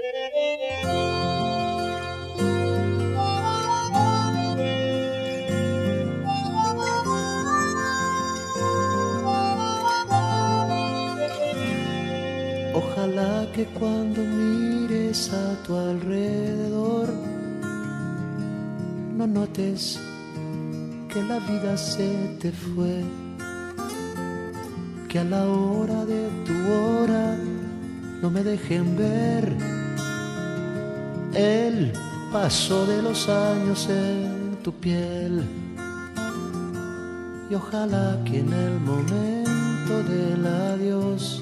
Ojalá que cuando mires a tu alrededor no notes que la vida se te fue, que a la hora de tu hora no me dejen ver el paso de los años en tu piel. Y ojalá que en el momento del adiós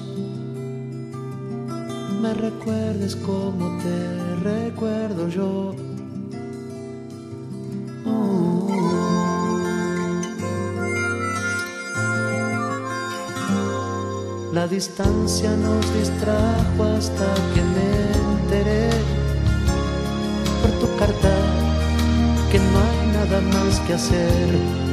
me recuerdes como te recuerdo yo. La distancia nos distrajo hasta que me enteré por tu carta que no hay nada más que hacer.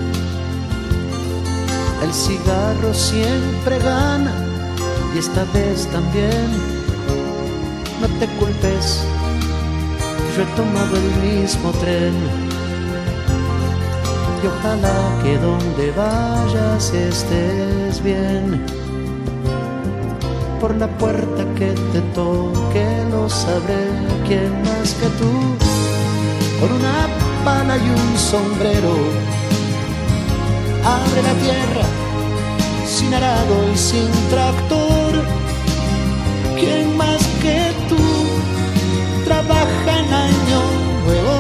El cigarro siempre gana y esta vez también. No te culpes, yo he tomado el mismo tren. Y ojalá que donde vayas estés bien. Por la puerta que te toque lo sabré, quién más que tú. Con una pala y un sombrero abre la tierra, sin arado y sin tractor. ¿Quién más que tú trabaja en año nuevo?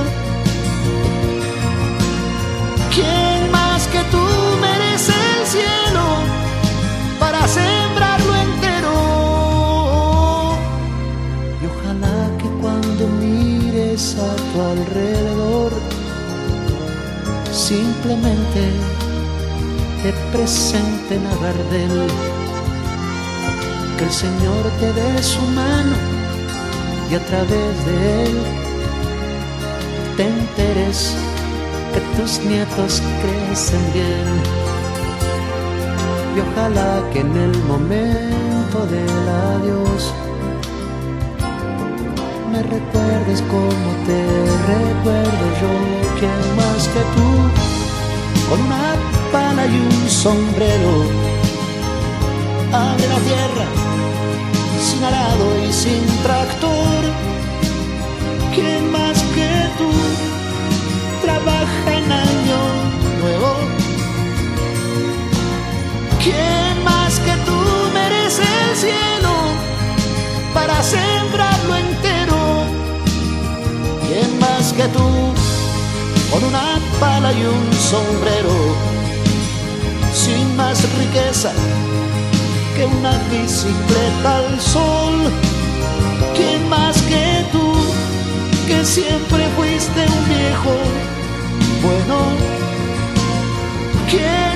¿Quién más que tú merece el cielo para sembrarlo entero? Y ojalá que cuando mires a tu alrededor simplemente te presenten a Gardel, que el Señor te dé su mano y a través de él te enteres que tus nietos crecen bien. Y ojalá que en el momento del adiós me recuerdes como te recuerdo yo. ¿Quién más que tú? Con una pala y un sombrero abre la tierra, sin arado y sin tractor. ¿Quién más que tú trabaja en año nuevo? ¿Quién más que tú merece el cielo para sembrarlo entero? ¿Quién más que tú con una pala y un sombrero, sin más riqueza que una bicicleta al sol? ¿Quién más que tú, que siempre fuiste un viejo bueno? ¿Quién